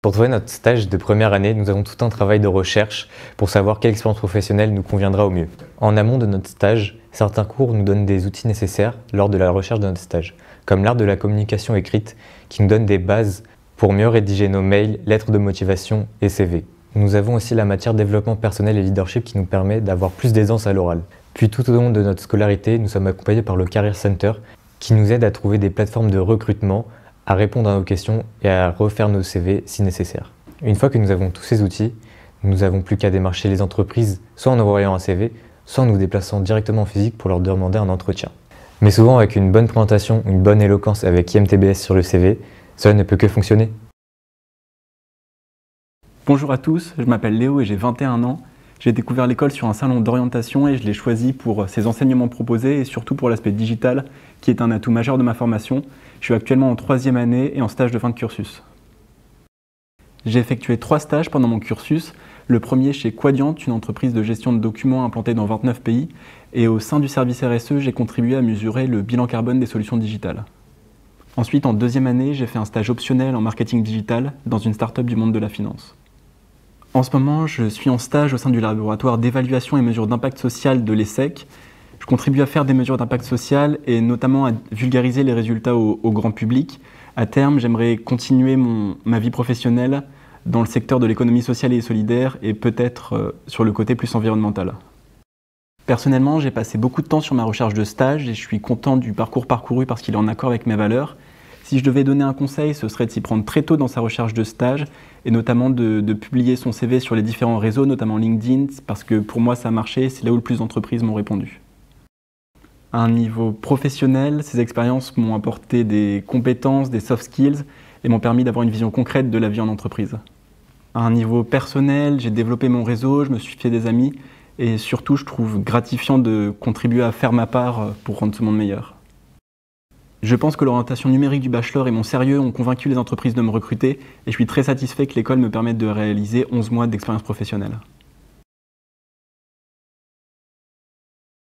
Pour trouver notre stage de première année, nous avons tout un travail de recherche pour savoir quelle expérience professionnelle nous conviendra au mieux. En amont de notre stage, certains cours nous donnent des outils nécessaires lors de la recherche de notre stage, comme l'art de la communication écrite qui nous donne des bases pour mieux rédiger nos mails, lettres de motivation et CV. Nous avons aussi la matière développement personnel et leadership qui nous permet d'avoir plus d'aisance à l'oral. Puis tout au long de notre scolarité, nous sommes accompagnés par le Career Center qui nous aide à trouver des plateformes de recrutement, à répondre à nos questions et à refaire nos CV si nécessaire. Une fois que nous avons tous ces outils, nous n'avons plus qu'à démarcher les entreprises, soit en envoyant un CV, soit en nous déplaçant directement en physique pour leur demander un entretien. Mais souvent avec une bonne présentation, une bonne éloquence avec IMTBS sur le CV, cela ne peut que fonctionner. Bonjour à tous, je m'appelle Léo et j'ai 21 ans. J'ai découvert l'école sur un salon d'orientation et je l'ai choisi pour ses enseignements proposés et surtout pour l'aspect digital qui est un atout majeur de ma formation. Je suis actuellement en 3e année et en stage de fin de cursus. J'ai effectué 3 stages pendant mon cursus. Le premier chez Quadient, une entreprise de gestion de documents implantée dans 29 pays. Et au sein du service RSE, j'ai contribué à mesurer le bilan carbone des solutions digitales. Ensuite, en 2e année, j'ai fait un stage optionnel en marketing digital dans une start-up du monde de la finance. En ce moment, je suis en stage au sein du laboratoire d'évaluation et mesures d'impact social de l'ESSEC. Je contribue à faire des mesures d'impact social et notamment à vulgariser les résultats au grand public. À terme, j'aimerais continuer ma vie professionnelle dans le secteur de l'économie sociale et solidaire et peut-être sur le côté plus environnemental. Personnellement, j'ai passé beaucoup de temps sur ma recherche de stage et je suis content du parcours parcouru parce qu'il est en accord avec mes valeurs. Si je devais donner un conseil, ce serait de s'y prendre très tôt dans sa recherche de stage et notamment de publier son CV sur les différents réseaux, notamment LinkedIn, parce que pour moi ça a marché, c'est là où le plus d'entreprises m'ont répondu. À un niveau professionnel, ces expériences m'ont apporté des compétences, des soft skills et m'ont permis d'avoir une vision concrète de la vie en entreprise. À un niveau personnel, j'ai développé mon réseau, je me suis fait des amis et surtout je trouve gratifiant de contribuer à faire ma part pour rendre ce monde meilleur. Je pense que l'orientation numérique du bachelor et mon sérieux ont convaincu les entreprises de me recruter et je suis très satisfait que l'école me permette de réaliser 11 mois d'expérience professionnelle.